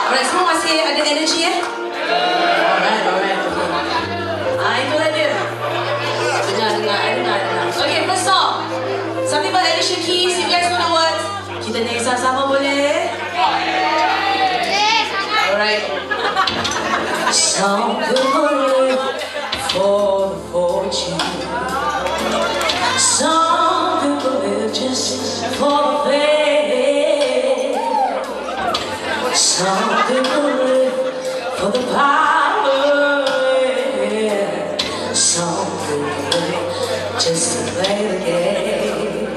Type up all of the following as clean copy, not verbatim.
Alright, semua masih ada energy ya? Alright, okay. Itulah dia. Dengar. Okay, first song. Something by Alicia Keys. You guys know the words? Kita nyanyi sama-sama boleh? Alright. Some people live for the fortune. Some people live just for the fame. Some people live for the power. Some people live just to play the game.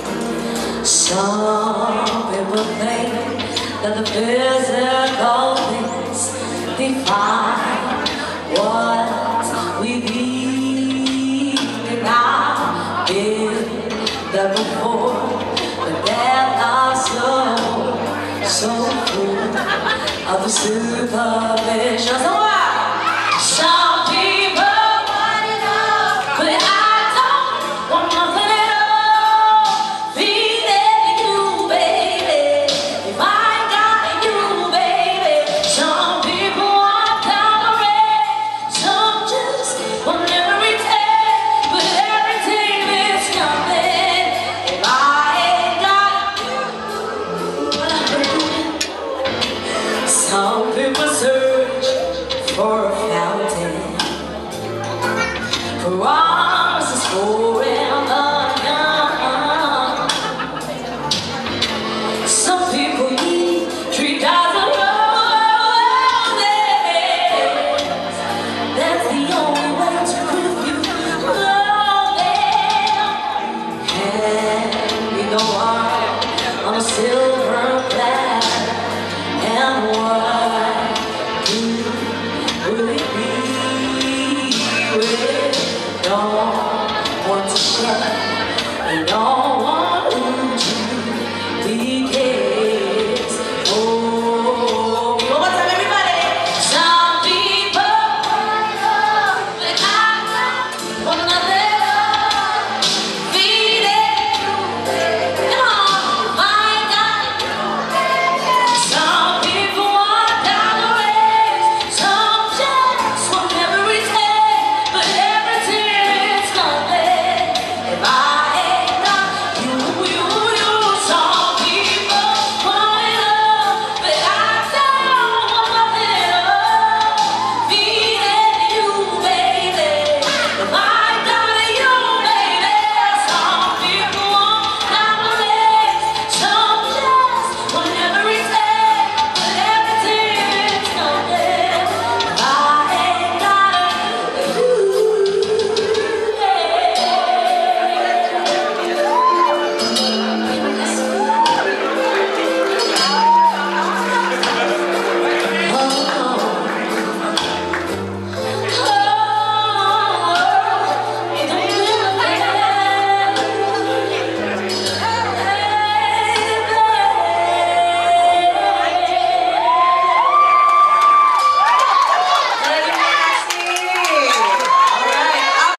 Some people think that the physical things define what we need. And I've been there before, but then I'm so full of the supervision. Some people want it all, but I don't want nothing at all. Feeling you, baby, if I ain't got you, baby. Some people want tolerate, some just want everything, but everything is nothing if I ain't got you. Some people search for a